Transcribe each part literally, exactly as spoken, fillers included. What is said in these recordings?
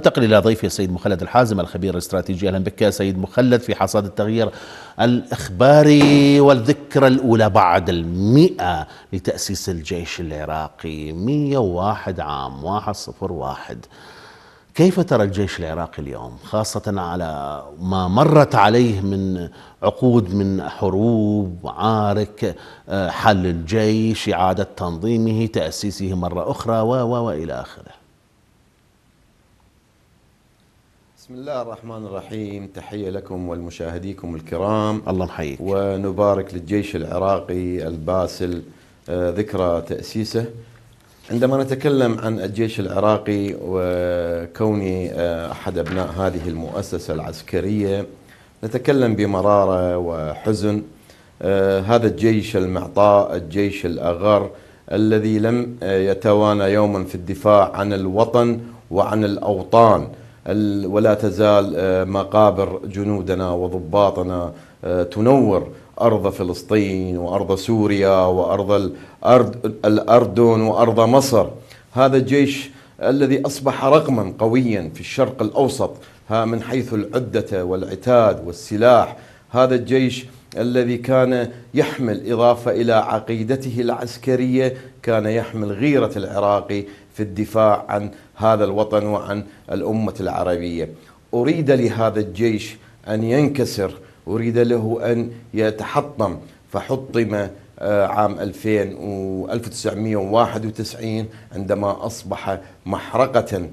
انتقل إلى ضيفي السيد مخلد الحازم الخبير الاستراتيجي. أهلا بك سيد مخلد في حصاد التغيير الإخباري والذكرى الأولى بعد المئة لتأسيس الجيش العراقي. مئة وواحد عام، واحد صفر واحد. كيف ترى الجيش العراقي اليوم، خاصة على ما مرت عليه من عقود من حروب معارك، حل الجيش، إعادة تنظيمه، تأسيسه مرة أخرى و و وإلى آخره؟ بسم الله الرحمن الرحيم. تحية لكم ولمشاهديكم الكرام. الله محييك. ونبارك للجيش العراقي الباسل ذكرى تأسيسه. عندما نتكلم عن الجيش العراقي وكوني أحد أبناء هذه المؤسسة العسكرية نتكلم بمرارة وحزن. هذا الجيش المعطاء، الجيش الأغر الذي لم يتوانى يوما في الدفاع عن الوطن وعن الأوطان، ولا تزال مقابر جنودنا وضباطنا تنور أرض فلسطين وأرض سوريا وأرض الأردن وأرض مصر. هذا الجيش الذي أصبح رقما قويا في الشرق الأوسط من حيث العدة والعتاد والسلاح. هذا الجيش الذي كان يحمل، إضافة إلى عقيدته العسكرية، كان يحمل غيرة العراقي في الدفاع عن هذا الوطن وعن الأمة العربية. أريد لهذا الجيش أن ينكسر، أريد له أن يتحطم، فحطم عام ألفين وألف وتسعمئة وواحد وتسعين عندما أصبح محرقة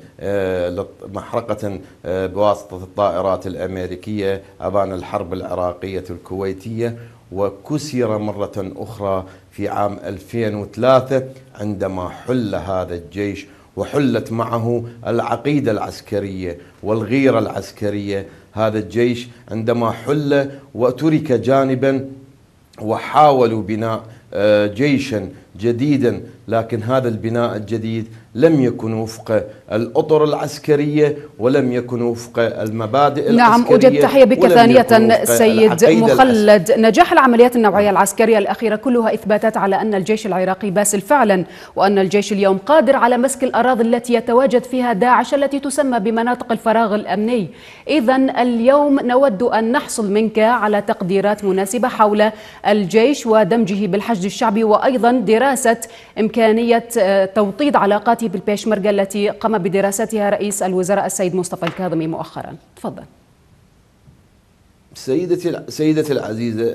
محرقة بواسطة الطائرات الأمريكية أبان الحرب العراقية الكويتية، وكسر مرة أخرى في عام ألفين وثلاثة عندما حل هذا الجيش وحلت معه العقيدة العسكرية والغيرة العسكرية. هذا الجيش عندما حل وترك جانبا وحاولوا بناء جيشا جديدا، لكن هذا البناء الجديد لم يكن وفق الأطر العسكرية ولم يكن وفق المبادئ نعم العسكرية. نعم، أجد تحية بك ثانية سيد مخلد. نجاح العمليات النوعية العسكرية الأخيرة كلها إثباتات على أن الجيش العراقي باسل فعلا، وأن الجيش اليوم قادر على مسك الأراضي التي يتواجد فيها داعش التي تسمى بمناطق الفراغ الأمني. إذن اليوم نود أن نحصل منك على تقديرات مناسبة حول الجيش ودمجه بالحشد الشعبي، وأيضا دراسة إمكانية توطيد علاقاته بالبيشمركة التي قام بدراستها رئيس الوزراء السيد مصطفى الكاظمي مؤخرا. تفضل. سيدتي سيدتي العزيزة،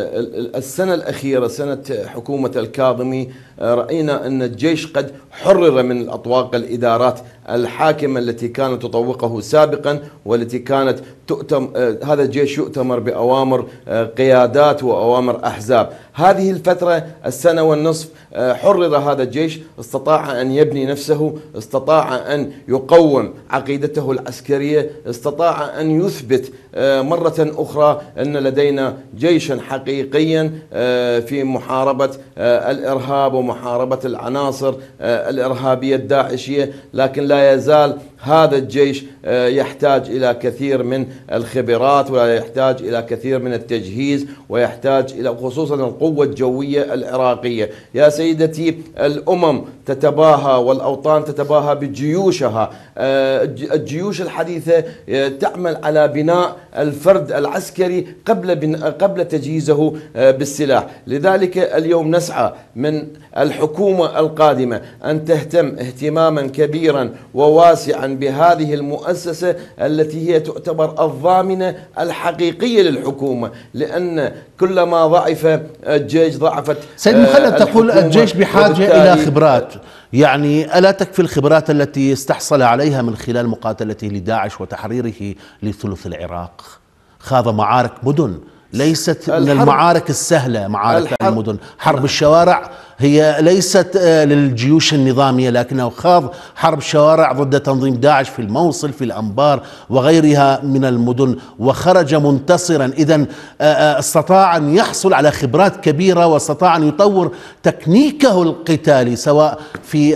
السنة الأخيرة سنة حكومة الكاظمي رأينا أن الجيش قد حرر من الأطواق الإدارات الحاكمة التي كانت تطوقه سابقا، والتي كانت تؤتم هذا الجيش يؤتمر بأوامر قيادات وأوامر أحزاب. هذه الفترة السنة والنصف حرر هذا الجيش، استطاع أن يبني نفسه، استطاع أن يقوم عقيدته العسكرية، استطاع أن يثبت مرة أخرى أن لدينا جيشا حقيقيا في محاربة الإرهاب ومحاربة العناصر الإرهابية الداعشية. لكن لا يزال هذا الجيش يحتاج إلى كثير من الخبرات، ولا يحتاج إلى كثير من التجهيز، ويحتاج إلى خصوصا القوة الجوية العراقية. يا سيدتي، الأمم تتباهى والأوطان تتباهى بجيوشها. الجيوش الحديثة تعمل على بناء الفرد العسكري قبل قبل تجهيزه بالسلاح. لذلك اليوم نسعى من الحكومة القادمة أن تهتم اهتماما كبيرا وواسعا بهذه المؤسسة التي هي تعتبر الضامنة الحقيقية للحكومة، لأن كلما ضعف الجيش ضعفت. سيد مخلد، تقول الجيش بحاجة إلى خبرات، يعني ألا تكفي الخبرات التي استحصل عليها من خلال مقاتلته لداعش وتحريره لثلث العراق؟ خاض معارك مدن ليست من المعارك السهلة، معارك المدن. حرب الشوارع هي ليست للجيوش النظامية، لكنه خاض حرب شوارع ضد تنظيم داعش في الموصل، في الأنبار وغيرها من المدن، وخرج منتصرا. إذن استطاع أن يحصل على خبرات كبيرة، واستطاع أن يطور تكنيكه القتالي سواء في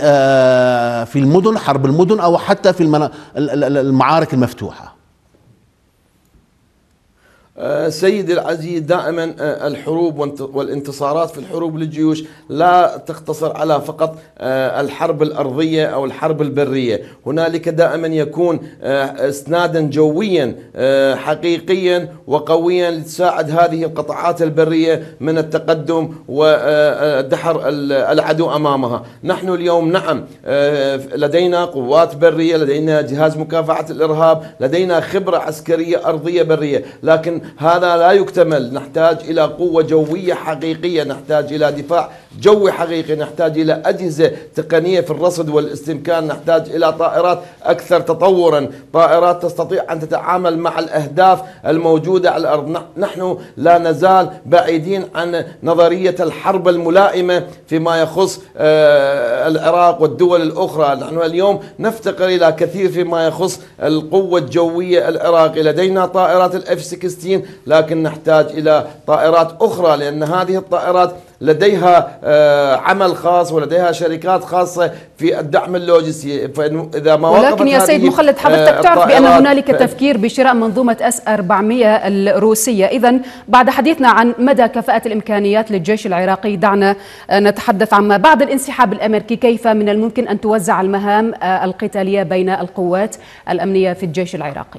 في المدن، حرب المدن، أو حتى في المعارك المفتوحة. سيدي العزيز، دائما الحروب والانتصارات في الحروب للجيوش لا تقتصر على فقط الحرب الأرضية أو الحرب البرية، هنالك دائما يكون اسنادا جويا حقيقيا وقويا لتساعد هذه القطاعات البرية من التقدم ودحر العدو أمامها. نحن اليوم نعم لدينا قوات برية، لدينا جهاز مكافحة الإرهاب، لدينا خبرة عسكرية أرضية برية، لكن هذا لا يكتمل. نحتاج إلى قوة جوية حقيقية، نحتاج إلى دفاع جوي حقيقي، نحتاج إلى أجهزة تقنية في الرصد والاستمكان، نحتاج إلى طائرات أكثر تطورا، طائرات تستطيع أن تتعامل مع الأهداف الموجودة على الأرض. نحن لا نزال بعيدين عن نظرية الحرب الملائمة فيما يخص العراق والدول الأخرى. نحن اليوم نفتقر إلى كثير فيما يخص القوة الجوية العراقية، لدينا طائرات الاف ستة عشر لكن نحتاج إلى طائرات أخرى، لأن هذه الطائرات لديها عمل خاص ولديها شركات خاصة في الدعم اللوجستي، فإذا ما وقفت ولكن يا سيد مخلد حضرتك تعرف بأن هنالك تفكير بشراء منظومة اس أربعمئة الروسية. إذا بعد حديثنا عن مدى كفاءة الإمكانيات للجيش العراقي، دعنا نتحدث عما بعد الانسحاب الأمريكي. كيف من الممكن أن توزع المهام القتالية بين القوات الأمنية في الجيش العراقي؟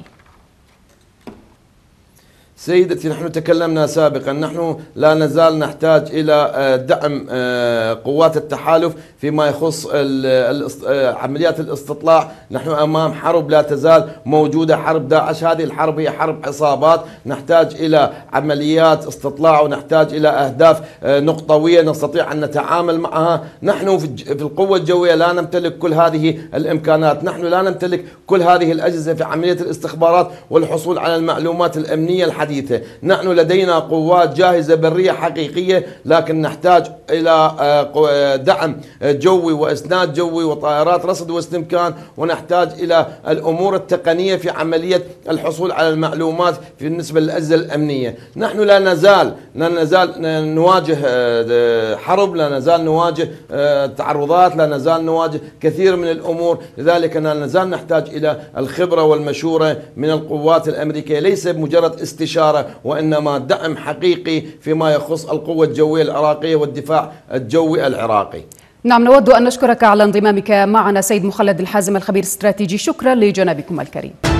سيدتي، نحن تكلمنا سابقا، نحن لا نزال نحتاج إلى دعم قوات التحالف فيما يخص عمليات الاستطلاع. نحن أمام حرب لا تزال موجودة، حرب داعش. هذه الحرب هي حرب عصابات، نحتاج إلى عمليات استطلاع ونحتاج إلى أهداف نقطوية نستطيع أن نتعامل معها. نحن في القوة الجوية لا نمتلك كل هذه الإمكانات، نحن لا نمتلك كل هذه الأجهزة في عملية الاستخبارات والحصول على المعلومات الأمنية الحديثة. نحن لدينا قوات جاهزة برية حقيقية، لكن نحتاج إلى دعم جوي وإسناد جوي وطائرات رصد واستمكان، ونحتاج إلى الأمور التقنية في عملية الحصول على المعلومات بالنسبة للأجهزة الأمنية. نحن لا نزال لا نزال نواجه حرب، لا نزال نواجه تعرضات، لا نزال نواجه كثير من الأمور، لذلك لا نزال نحتاج إلى الخبرة والمشورة من القوات الأمريكية، ليس مجرد استشارة وإنما دعم حقيقي فيما يخص القوة الجوية العراقية والدفاع الجوي العراقي. نعم، نود أن نشكرك على انضمامك معنا سيد مخلد الحازم الخبير الاستراتيجي. شكرا لجنابكم الكريم.